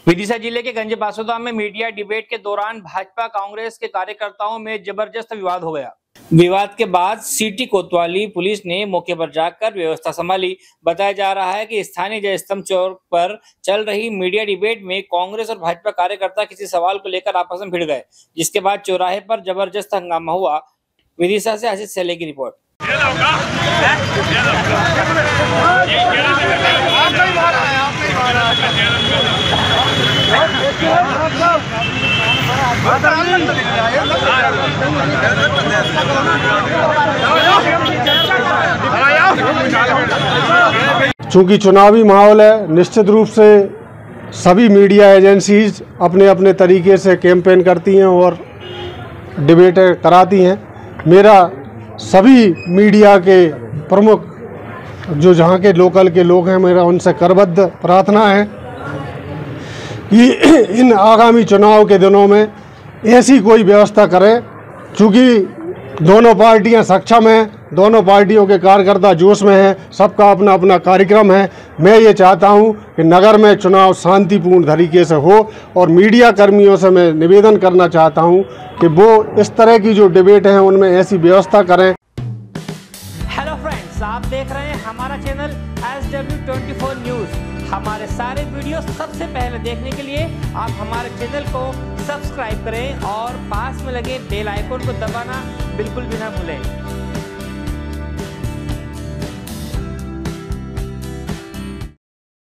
विदिशा जिले के गंज-बासोदा में मीडिया डिबेट के दौरान भाजपा कांग्रेस के कार्यकर्ताओं में जबरदस्त विवाद हो गया। विवाद के बाद सिटी कोतवाली पुलिस ने मौके पर जाकर व्यवस्था संभाली। बताया जा रहा है कि स्थानीय जय स्तंभ चौक पर चल रही मीडिया डिबेट में कांग्रेस और भाजपा कार्यकर्ता किसी सवाल को लेकर आपस में भिड़ गए, जिसके बाद चौराहे पर जबरदस्त हंगामा हुआ। विदिशा से आशीष सैले की रिपोर्ट। चूंकि चुनावी माहौल है, निश्चित रूप से सभी मीडिया एजेंसीज अपने अपने तरीके से कैंपेन करती हैं और डिबेटें कराती हैं। मेरा सभी मीडिया के प्रमुख जो जहां के लोकल के लोग हैं, मेरा उनसे करबद्ध प्रार्थना है कि इन आगामी चुनाव के दिनों में ऐसी कोई व्यवस्था करें। चूँकि दोनों पार्टियां सक्षम हैं, दोनों पार्टियों के कार्यकर्ता जोश में हैं, सबका अपना अपना कार्यक्रम है। मैं ये चाहता हूं कि नगर में चुनाव शांतिपूर्ण तरीके से हो और मीडिया कर्मियों से मैं निवेदन करना चाहता हूं कि वो इस तरह की जो डिबेट हैं उनमें ऐसी व्यवस्था करें। हेलो फ्रेंड्स, आप देख रहे हैं हमारा चैनल SW24 न्यूज़। हमारे सारे वीडियो सबसे पहले देखने के लिए आप हमारे चैनल को सब्सक्राइब करें और पास में लगे बेल आइकन को दबाना बिल्कुल भी ना भूलें।